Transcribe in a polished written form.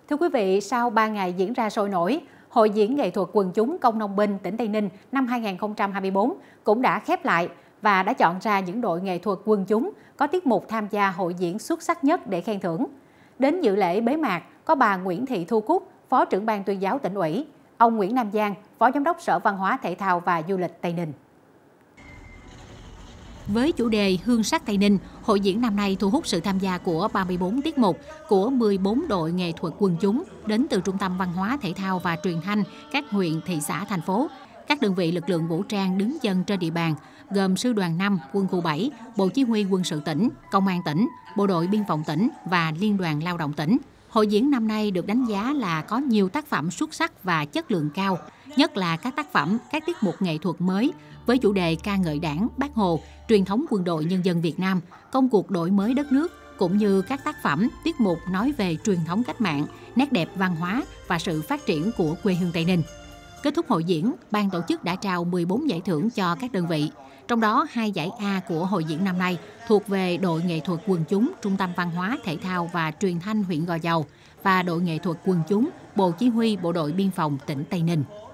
Thưa quý vị, sau 3 ngày diễn ra sôi nổi, Hội diễn nghệ thuật quần chúng Công nông binh tỉnh Tây Ninh năm 2024 cũng đã khép lại và đã chọn ra những đội nghệ thuật quần chúng có tiết mục tham gia hội diễn xuất sắc nhất để khen thưởng. Đến dự lễ bế mạc có bà Nguyễn Thị Thu Cúc, Phó trưởng ban tuyên giáo tỉnh ủy, ông Nguyễn Nam Giang, Phó Giám đốc Sở Văn hóa Thể thao và Du lịch Tây Ninh. Với chủ đề Hương sắc Tây Ninh, hội diễn năm nay thu hút sự tham gia của 34 tiết mục của 14 đội nghệ thuật quần chúng đến từ Trung tâm Văn hóa Thể thao và Truyền thanh các huyện, thị xã, thành phố, các đơn vị lực lượng vũ trang đứng chân trên địa bàn, gồm Sư đoàn 5, Quân khu 7, Bộ Chỉ huy Quân sự tỉnh, Công an tỉnh, Bộ đội Biên phòng tỉnh và Liên đoàn Lao động tỉnh. Hội diễn năm nay được đánh giá là có nhiều tác phẩm xuất sắc và chất lượng cao, nhất là các tác phẩm, các tiết mục nghệ thuật mới với chủ đề ca ngợi Đảng, Bác Hồ, truyền thống quân đội nhân dân Việt Nam, công cuộc đổi mới đất nước, cũng như các tác phẩm, tiết mục nói về truyền thống cách mạng, nét đẹp văn hóa và sự phát triển của quê hương Tây Ninh. Kết thúc hội diễn, ban tổ chức đã trao 14 giải thưởng cho các đơn vị. Trong đó, 2 giải A của hội diễn năm nay thuộc về đội nghệ thuật quần chúng Trung tâm Văn hóa Thể thao và Truyền thanh huyện Gò Dầu và đội nghệ thuật quần chúng Bộ Chỉ huy Bộ đội Biên phòng tỉnh Tây Ninh.